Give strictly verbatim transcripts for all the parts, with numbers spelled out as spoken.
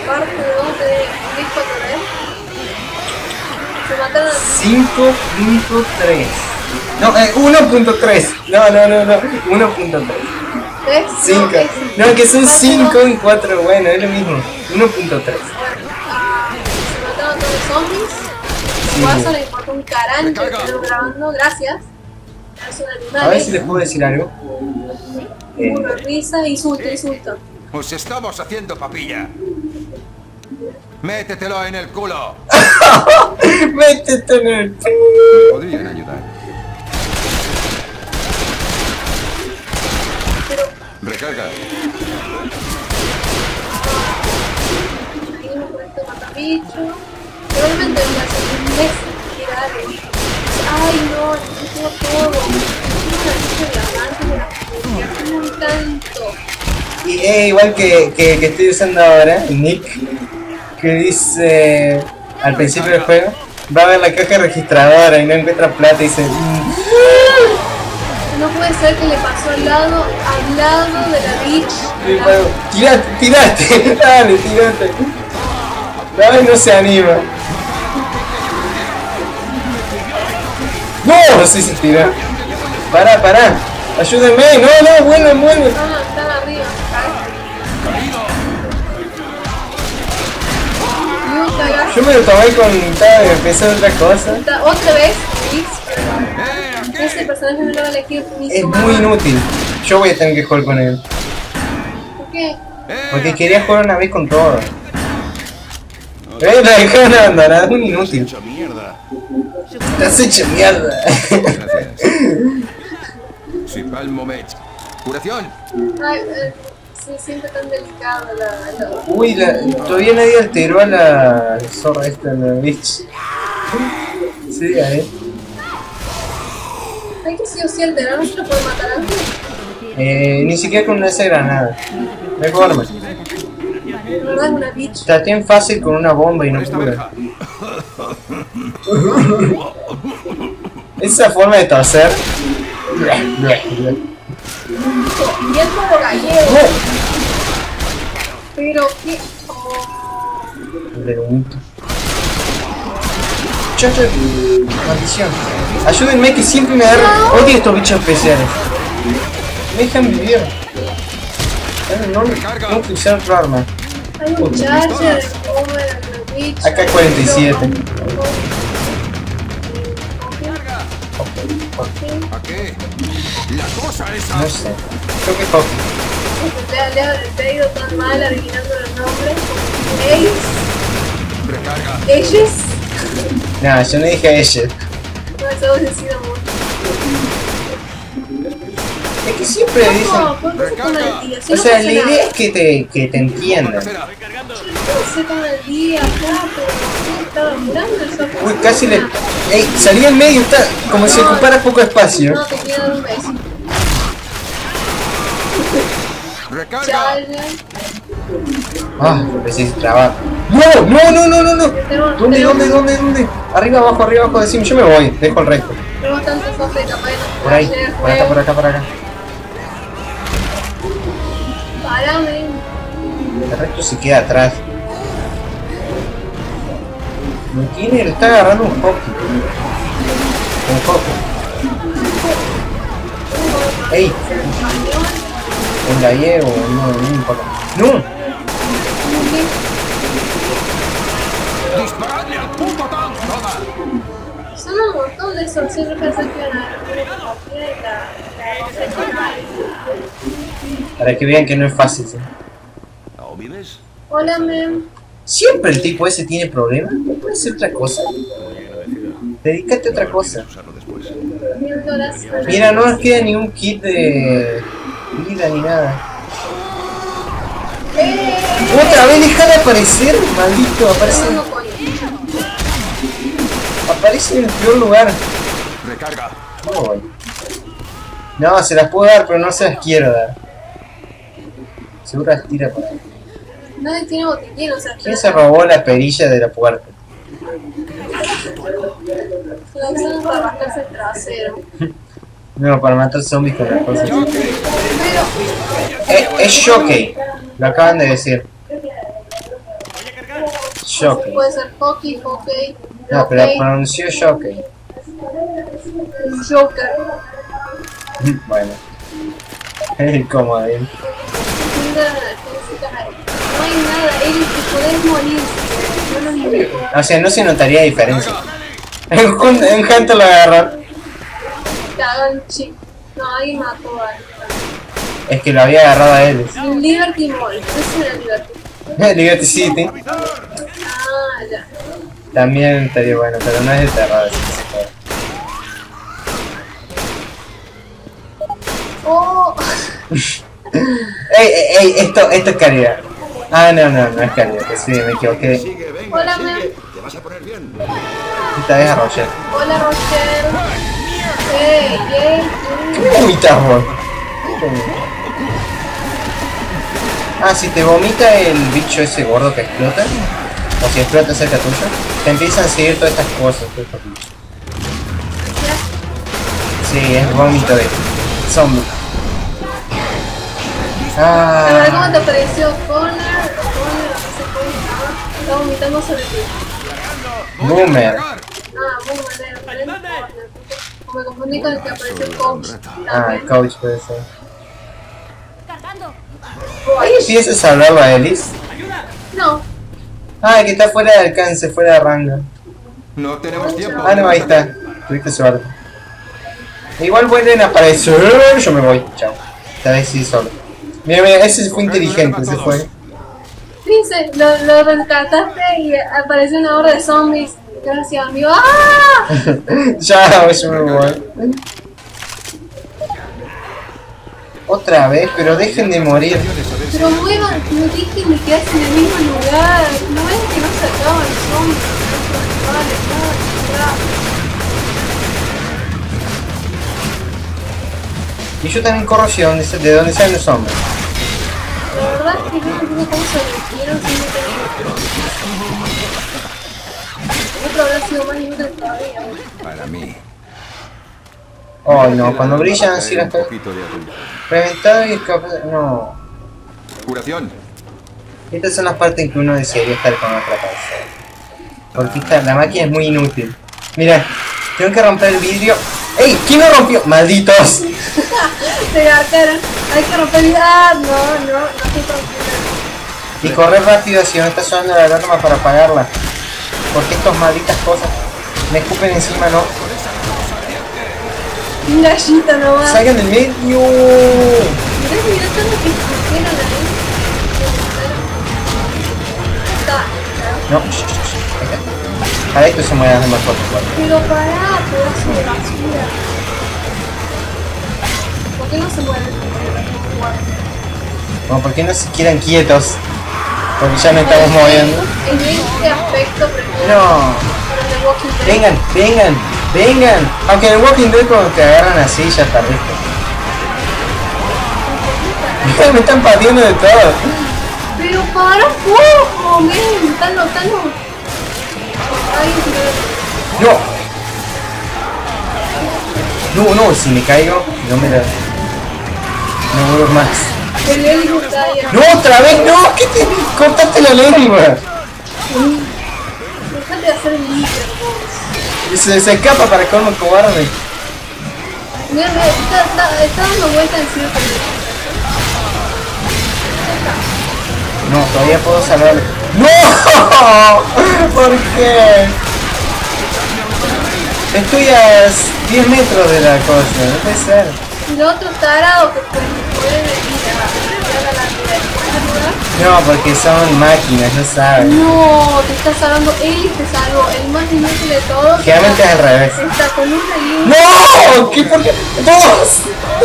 parte dos de Big cuatro D. Se mataron a cinco punto tres. No, eh, uno punto tres. No, no, no, no. uno punto tres. ¿Ves? cinco. No, No, que son cinco en cuatro. Bueno, es lo mismo. uno punto tres. Se mataron todos los zombies. Sí. Guaso le importó un carancho que estamos grabando. Gracias. Es un animal. A ver si les puedo decir algo. Eh, Una risa, insulto, insulto. Os estamos haciendo papilla. Métetelo en el culo. Métete en el... Podrían ayudar. Recarga. Ahí me cuento matabicho. Probablemente voy a hacer un mes tirar. Ay no, necesito todo. Necesito un tanto. Y eh, igual que, que, que estoy usando ahora, Nick, que dice al principio del juego, va a ver la caja registradora y no encuentra plata y dice... "Mm". No puede ser que le pasó al lado, al lado de la bitch. Y el juego, tirate, tirate, dale, tirate. Dale, no se anima. No, sí se tira. Pará, pará. Ayúdenme, no, no, vuelven, vuelven. No, no, están arriba. Yo me lo tomé con tal y empecé otra cosa. Otra vez, Blitz. Ese personaje no lo va a elegir ni Es su muy mamá. inútil. Yo voy a tener que jugar con él. ¿Por qué? Porque quería jugar una vez con todo. ¿Ves? La dejaron abandonada, es un inútil. Hecho mierda. Estás hecho mierda. Gracias. Si palmo mech. Curación. Ay, eh, se siente tan delicado la... la... Uy, la, todavía nadie alteró a la zorra esta, la bitch. Sí, ahí. Hay que sí o sí alterar, no se lo puede matar antes. Eh, ni siquiera con esa granada. Mejor, man. De verdad es una bitch. Está bien fácil con una bomba y no Esta cura. verja. Esa forma de toser. Y el modo gallego. Pero qué... Oh. Pregunto. Chacho, maldición. Ayúdenme que siempre me agarran. Odio estos bichos especiales. Me dejan vivir. No, no, tengo que usar otro arma. Hay un charger, como era la bitch. A K cuarenta y siete. ¿A qué? La cosa esa. No sé. Creo que es Hockey. Le, le, le ha ido tan mal adivinando los nombres. Ace, Recarga. Aces. Nah, yo no dije a ella. No, eso ha sido mucho. Es que siempre dicen. No, ¿por qué se toma el día? Si O no sea, pasa la nada. idea es que te, que te entiendan. Tercera. No se toma el día, acá, pero sí estaba mirando el sapo. Uy, casi le. Ey, salí al medio, está como si ocupara poco espacio. No, te quiero dar un beso. Recarga. Charger. Ah, preciso trabajo. No, no, no, no, no, no. ¿Dónde, dónde, dónde, dónde? Arriba, abajo, arriba, abajo, decime, yo me voy, dejo el resto. Tengo tantos ojos de capaz de no Por ahí, Charger, por acá, por acá, por acá. Párame. El resto se queda atrás. No tiene, le está agarrando un hockey. Un hockey. Ey, un gallego, no, no importa. ¡No! Disparadle al puto tank. Toma. Son un montón de esos, siempre pensé que iban a haber una partida y la... Para que vean que no es fácil. ¿Sí? ¿Aún vives? Hola, mem. Siempre el tipo ese tiene problemas. ¿No puede ser otra cosa? Dedícate a otra cosa. Usarlo después. Mil dólares. Mira, no nos queda ni un kit de vida ni nada. ¡Eh! Otra vez deja de aparecer, maldito. Aparece, Tengo coño. aparece en el peor lugar. Recarga. No, voy. No, se las puedo dar, pero no se las quiero dar. Seguro las tira por ahí. Nadie tiene botiquín, o sea... ¿Quién se robó la perilla de la puerta? Se la usan para rascarse el trasero. No, para matar zombies con las cosas. Pero... Eh, es Shockey, lo acaban de decir. Shockey. Puede ser hockey, hockey. No, pero hockey, pronunció Shockey. Joker. Bueno. Como él. No hay nada, Eric, te podés morir. No lo niego. O sea, no se notaría diferencia. En un, en un Hunter lo agarran. Te hagan chip. No, alguien mató a él. Es que lo había agarrado a él. Liberty Mall. Ese era Liberty. Liberty City. Ah, ya. También estaría bueno, pero no es de terror. Así que se puede. Oh. Ey, ey, ey, esto, esto es caridad. Ah, no, no, no es caridad, que sí, me equivoqué. Sigue, venga, Hola, sigue. Mem. Te vas a poner bien. Esta vez a Roger. Hola, Roger. Hey, hey, ¿Qué vomitas vos? Ah, si te vomita el bicho ese gordo que explota, o si explota cerca tuyo, te empiezan a seguir todas estas cosas, todos estos bichos. Sí, es vómito de zombie. A ver cómo Ah, te pareció Connor. Connor, no sé cómo estaba. Estaba vomitando sobre ti. Boomer. Ah, muy manera, parece Connor. O me confundí con el que apareció Coach. Ah, También. coach puede ser. Cargando. ¿Ahí empiezas a hablarlo a Ellis? No, Ah, que está fuera de alcance, fuera de rango. No tenemos tiempo. Ah, no, ahí está. Tuviste suerte. Igual vuelven a aparecer. Yo me voy. Chao. Esta vez sí solo. Mira, mira, ese fue inteligente, ese fue. dice, lo, lo rescataste y apareció una horda de zombies. Gracias, amigo. ¡Ah! Chao, yo me voy. Otra vez, pero dejen de morir. Pero muevan, no dejen de quedarse en el mismo lugar. No ven que no se acaban los zombies. Vale, no, no. Y yo también corro hacia donde, de donde salen los hombres. La verdad es que no entiendo cómo se metieron sin meter. Otro habrá sido más inútil todavía. Para mí. Oh no, cuando brillan así las Un cosas. poquito de azul. Reventado y escapado. No. Curación. Estas son las partes en que uno desearía estar con otra persona. Porque esta, la máquina es muy inútil. Mira, tengo que romper el vidrio. ¡Ey! ¿Quién lo rompió? ¡Malditos! Se garcaron. Hay que romper el. Ah, no, no, no se rompió. Y correr rápido hacia donde está sonando la alarma para apagarla. Porque estos malditas cosas me escupen encima, ¿no? Un gallito nomás. ¡Salgan del medio! Mirá, mirá todo lo que escupieron ahí. Está. No, shh, shh, shh, ahí está. Para esto se mueven más fuerte. Pero pará, pedazo de basura. ¿Por qué no se mueven? Bueno, ¿por qué no se quedan quietos? Porque ya nos estamos moviendo. En este aspecto, prefiero No. para The Walking Dead. Vengan, vengan, vengan. Aunque en el Walking Dead cuando te agarran así ya está listo. Me están pateando de todo. Pero para un poco, men. Están notando. Ay, No. No, no, si me caigo, no me da. No vuelvo más. el Eli está ahí. No, otra vez, no, ¿qué te cortaste la lengua? Dejate de hacer el líder, vos. Se, se escapa para colmo cobarde. Mira, mira, está, está, está dando vuelta en círculo. No, todavía puedo salvarlo. ¡No! ¿Por qué? Estoy a diez metros de la cosa, no puede ser. Y los otros tarados que pueden poder venir a a la vida. No, porque son máquinas, no saben. No, te está salvando, él te salvó, el más inútil de todos. Generalmente es al revés. Está con un relleno. ¡No! ¿Qué por qué? ¡Dos!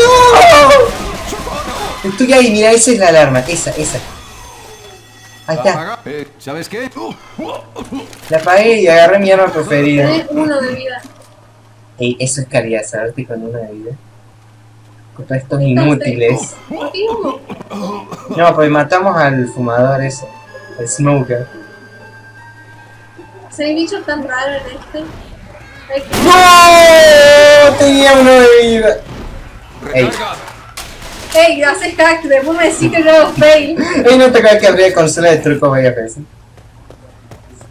¡No! Estoy ahí, mira, esa es la alarma, esa, esa. Ahí está. Apaga. Eh, ¿sabes qué? La apagué y agarré mi arma preferida. Tenés uno de vida. Ey, eso es calidad, saberte con una de vida. Contra estos inútiles. ¿Por qué uno? No, pues matamos al fumador ese, el smoker. Si hay bichos tan raros en este. Hay que... ¡No! Tenía uno de vida. Ey, Recarga. Ey, haces hack, después me decís que yo hago fail. ey, no te acabas que abría consola de truco varias veces.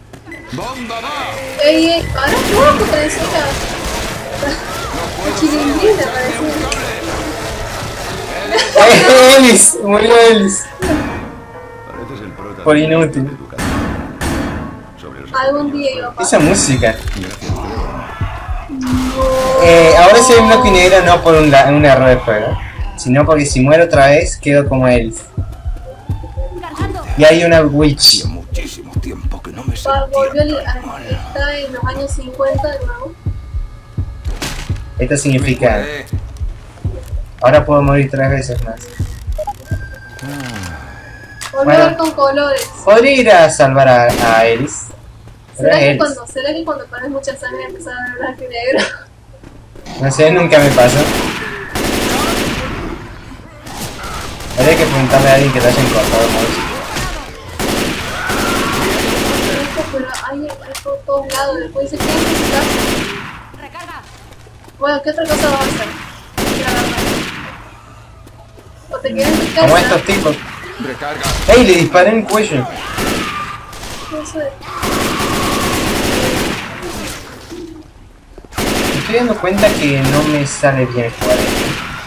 ¡Bomba va! Ey, ey, ahora juego contra esa chilindrina, parece. ¡Eh, Ellis! Murió Ellis. Pareces el prota Por de inútil. educación. Sobre los Algún día iba a pasar. Esa música. Gracias, No. Eh, ahora soy en blanco y negro no por un, la- un error de juego, sino porque si muero otra vez quedo como Ellis. Cargando. Y hay una witch. Hacía muchísimo tiempo que no me Va, sentía volvió el- tan a- mal. está en los años cincuenta de nuevo. Esto significa, Puede. ahora puedo morir tres veces más. Volvió Bueno. a ver con colores. Podría ir a salvar a, a Ellis. Pero ¿Será es que, Ellis. cuando, ¿Será que cuando pones mucha sangre empezar a ver blanco y negro? No sé, nunca me pasó. Habría que preguntarle a alguien que te haya encontrado mouse. Pero hay, hay por todos lados. Después dice, ¿qué necesitas? Recarga. Bueno, ¿qué otra cosa vas a hacer? Ir a agarrar. O te quedas en tu casa. Como estos tipos. Recarga. ¡Ey! Le disparé en el cuello. Eso es. Me estoy dando cuenta que no me sale bien jugar esto.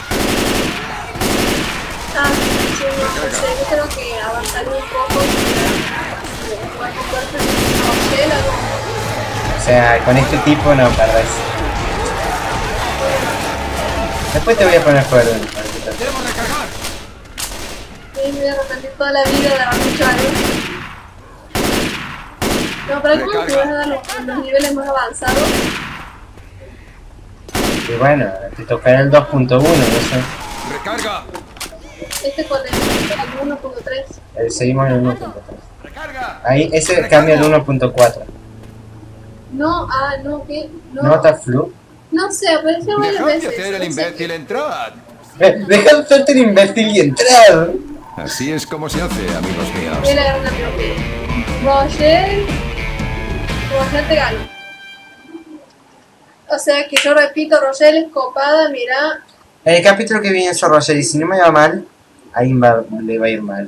Ah, sí, no, no sé, yo creo que avanzar un poco y jugar con cuerpo no sé, algo. O sea, con este tipo no perdés. Después te voy a poner a jugar uno. ¡Debo recargar! Sí, me voy a arrepentir toda la vida de haber hecho algo. No, pero ¿cómo te vas a dar los, los niveles más avanzados? Y bueno, te tocará el dos punto uno, no sé. ¡Recarga! Este con el, el uno punto tres. Eh, seguimos en el uno punto tres. ¡Recarga! Ahí, ese cambia al uno punto cuatro. No, ah, no, ¿qué? No, ¿Nota flu? no sé, apareció varias ¡Dejad de veces. hacer el no sé imbécil! qué. ¡Entrad! Eh, Deja de hacerte el imbécil y entrar. Así es como se hace, amigos míos. Voy a agarrar una propia. Roger. Roger te gano. O sea que yo repito, Roger es copada, mira. En el capítulo que viene eso, Roger, y si no me va mal, ahí va- le va a ir mal.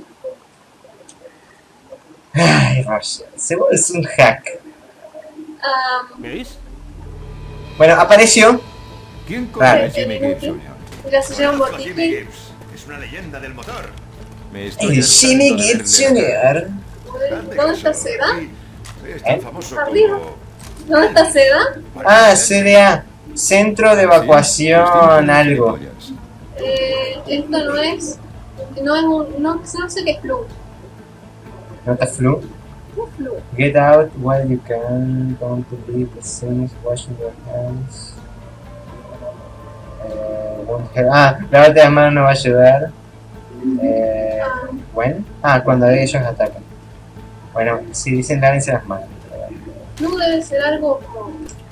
Ay, Roger, seguro es un hack. Um, ¿Veis? Bueno, apareció. ¿Quién Vale. conoce a Jimmy Gibbs Junior? ya se lleva un Conozco a Jimmy botiquín. Gibbs. Es una leyenda del motor. Me estoy El Jimmy hartando de Gibbs verle Junior ¿Dónde está Seda? Sí, es tan ¿Eh? famoso Arriba. como... ¿Dónde está Seda? Ah, C D A. Centro de Evacuación, algo. Eh, esto no es. No es un. No, no sé qué es flu. ¿Nota flu? ¿Qué es flu? Get out while you can. Don't leave the scenes. Washing your hands. Eh, don't have- ah, lavarte las manos no va a ayudar. Eh, Ah, bueno. Ah, cuando ellos atacan. Bueno, si dicen lávense las manos. flu debe ser algo como.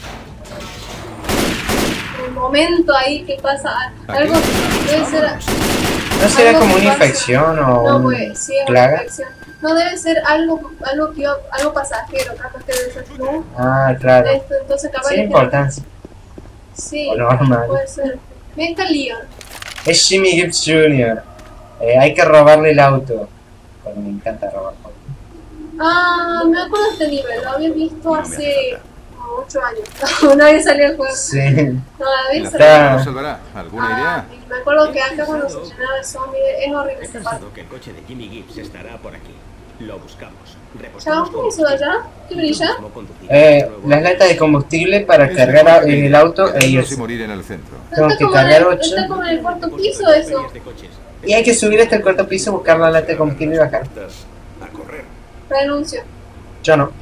Un momento ahí que pasa. Algo. Debe ser. ¿No será algo como que una pasa- infección o No, un pues sí, es una plaga? infección. No debe ser algo, algo que iba- algo pasajero, capaz que debe ser flu. Ah, claro. Esto, entonces capaz Sin que- importancia. Sí, O normal. puede ser. Mira, está Leon. Es Jimmy Gibbs Junior Eh, hay que robarle el auto. Porque me encanta robar autos. Ah, me acuerdo de este nivel, lo había visto No me hace hace falta. como ocho años. No había salido el juego. Sí. No, había ¿La salido. trama nos salvará? ¿Alguna Ah, idea? y me acuerdo que acá cuando se llenaba de zombies es horrible He esta parte. pensado que el coche de Jimmy Gibbs estará por aquí. Lo buscamos. Chao, ¿qué es eso de allá? ¿Qué brilla? Eh, las latas de combustible para Es cargar mejor a- que en el auto e quedarnos y irse. morir en el centro. Tengo Está que como en cargar el- ocho. Está como en el cuarto piso eso. Y hay que subir hasta el cuarto piso, buscar la lata de combustible y bajar. A correr. Renuncio. Yo no.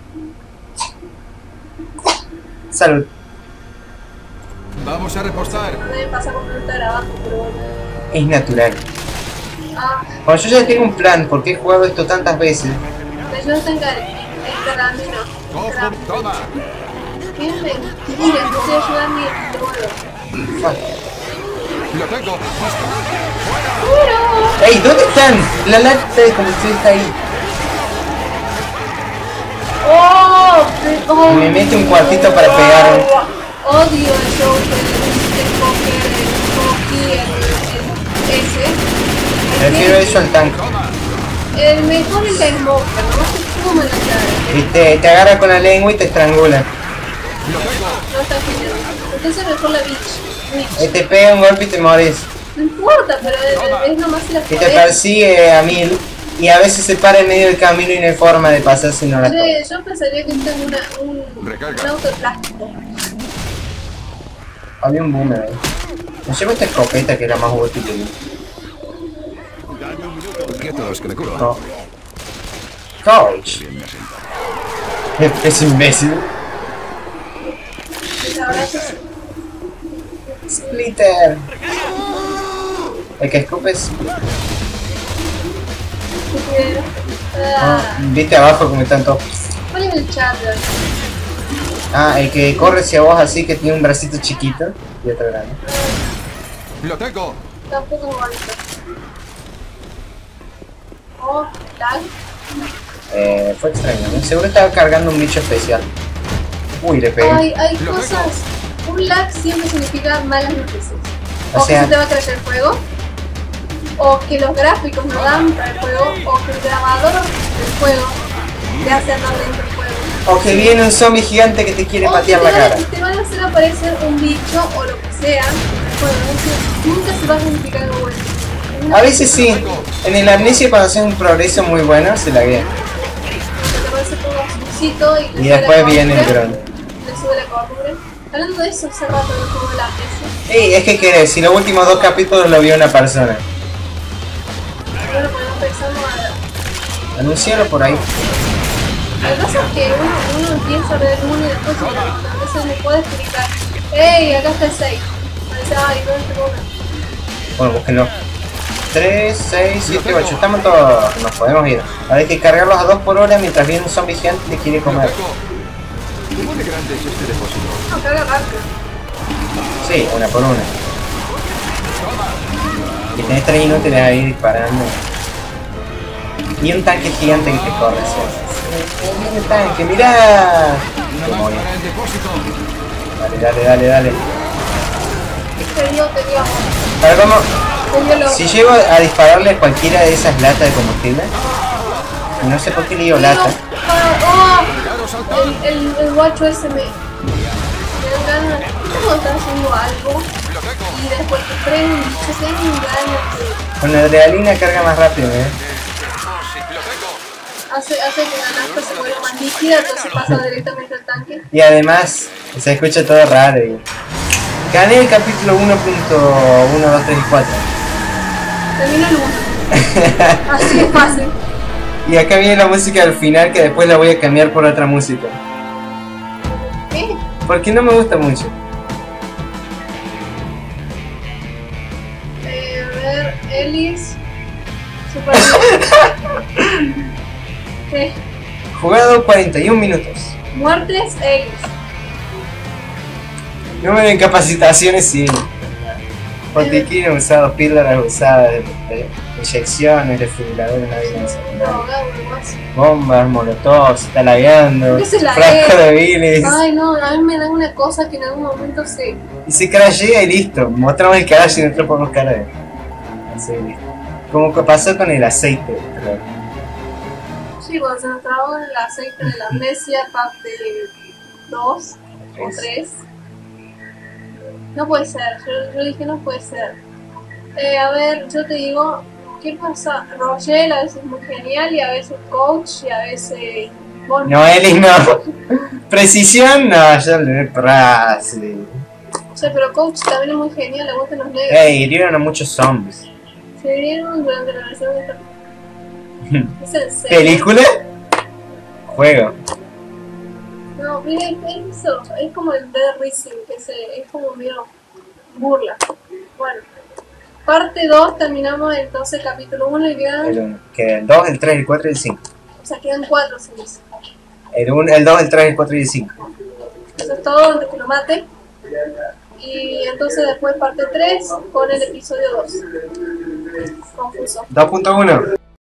Salud. Vamos a repostar. Nadie pasa con un trabajo, pero bueno. Es natural. Ah, Bueno, yo ya tengo un plan, porque he jugado esto tantas veces. me ayuda a encar- encaramino. Cojo, toma. Qué mentira, no te ayuda ni el vuelo. Fuck. Lo tengo. ¡Ey! ¿Dónde están? La lata de combustible está ahí. ¡Oh! me- oh, Me mete un cuartito para pegar. Odio el show del Poker, el Poki, el, el ese. Prefiero eso al tanque. Toma. El mejor es el Smoker, no sé cómo me lo trae. Y te, te agarra con la lengua y te estrangula. No está genial. Entonces mejor la bitch. Y Bitch. te pega un golpe y te morís. No importa, pero es, es nomás si la Y te podés. persigue a mil. Y a veces se para en medio del camino y no hay forma de pasar si no la toca. Che, yo pensaría que esto es una, un, Recarga. un auto de plástico. Había un boomer ahí. Me llevo esta escopeta que era más útil que yo. Quietos, que me curo. No. Coach. Bien, me siento. Es imbécil. La verdad que sí. Splitter. El que escupes. Ah, Ah, Viste abajo como están todos. ¿cuál es el charger? Ah, el que corre hacia vos así que tiene un bracito chiquito y otro grande. ¡Lo tengo! Tampoco es bonito. Oh, lag. Eh, fue extraño, ¿no? Seguro estaba cargando un bicho especial. Uy, le pegué. Hay, hay Lo cosas. tengo. Un lag siempre significa malas noticias. O O, sea- que se te va a caer el juego, o que los gráficos no dan para el juego, o que el grabador del juego te hace andar dentro del juego. O que viene un zombie gigante que te quiere O patear que la te van a- cara. te van a hacer aparecer un bicho o lo que sea. Bueno, no sé, nunca se va a significar algo bueno. A veces sí. En el Amnesia cuando haces un progreso muy bueno se la guía. Te parece todo azulcito y, le Y sube después la viene el cordura, dron. Le sube la cordura. Hablando de eso, hace rato no juego la mesa. Ey, es que querés, si los últimos dos capítulos lo vio una persona. Bueno, pues no pensamos a... Anuncialo por ahí. Lo que pasa es que uno, uno empieza a ver uno y después se da cuenta. A veces me puede explicar. ¡Ey! Acá está el seis. Parece, ay, no es uno. Bueno, búsquenlo. tres, seis, siete, ocho. Estamos todos. Nos podemos ir. Ahora hay que cargarlos a dos por hora mientras viene un zombie gigante y te quiere ¡Lo comer. tengo! ¿Cómo de grande es este depósito? No, carga rápido. Sí, una por una. Y tenés tres inútiles ahí disparando. Y un tanque gigante que te corre. ¿Sí? Viene el tanque, mirá. Te ¡Una más morí. para el depósito! Dale, dale, dale, dale. Te dio, te dio. A ver, vamos. Te dio lo... Si llego a dispararle a cualquiera de esas latas de combustible, no sé por qué le digo lata. Ah, ¡Claro, salta! oh, el, el, el guacho ese me... Me dan ganas... ¿Cómo estás haciendo algo? ¡Lo tengo! Y después te traen un bicho, te dan ganas de... Con la adrenalina carga más rápido, ¿eh? ¡Lo tengo! Hace, hace que la nafta se vuelva más líquida, entonces pasa directamente al tanque. Y además, se escucha todo raro. Y... Gané el capítulo uno punto uno, dos, tres y cuatro. Termino el uno. Así es fácil. Y acá viene la música del final que después la voy a cambiar por otra música. ¿Qué? Porque no me gusta mucho. Eh, a ver, Ellis. Super. ¿Qué? Jugado cuarenta y un minutos. Muertes, Ellis. Número de incapacitaciones sí. Botiquín usado, píldoras usadas, de- de- inyecciones, desfibriladores, no hay nada. Drogado, nomás. Bombas, molotov, se está lagueando, ¿Qué se la frasco ve? de bilis. Ay, no, a mí me da una cosa que en algún momento se. Y se crashea y listo. Mostramos el crash y nosotros podemos caer. Así listo. Como que pasó con el aceite. Pero... Sí, cuando se nos trabó el aceite de la amnesia, parte dos o tres. No puede ser, yo, yo dije no puede ser. Eh, a ver, yo te digo, ¿qué pasa? Roger a veces es muy genial y a veces coach y a veces... Bon- No, Eli no. Precisión, no, yo le frase. O sea, pero coach también es muy genial, le gustan los negros. Ey, hirieron a muchos zombies. Se dieron durante la versión de esta... ¿Es en serio? ¿Película? Juego. No, mira, es eso, es como el Dead Rising, que se, es como medio burla. Bueno, parte dos terminamos entonces capítulo uno y quedan, El uno. Que el dos, el tres, el cuatro y el cinco. o sea, quedan cuatro series. El uno, el dos, el tres, el cuatro y el cinco. Eso es todo antes que lo mate. Y entonces después parte tres con el episodio dos. Confuso. dos punto uno.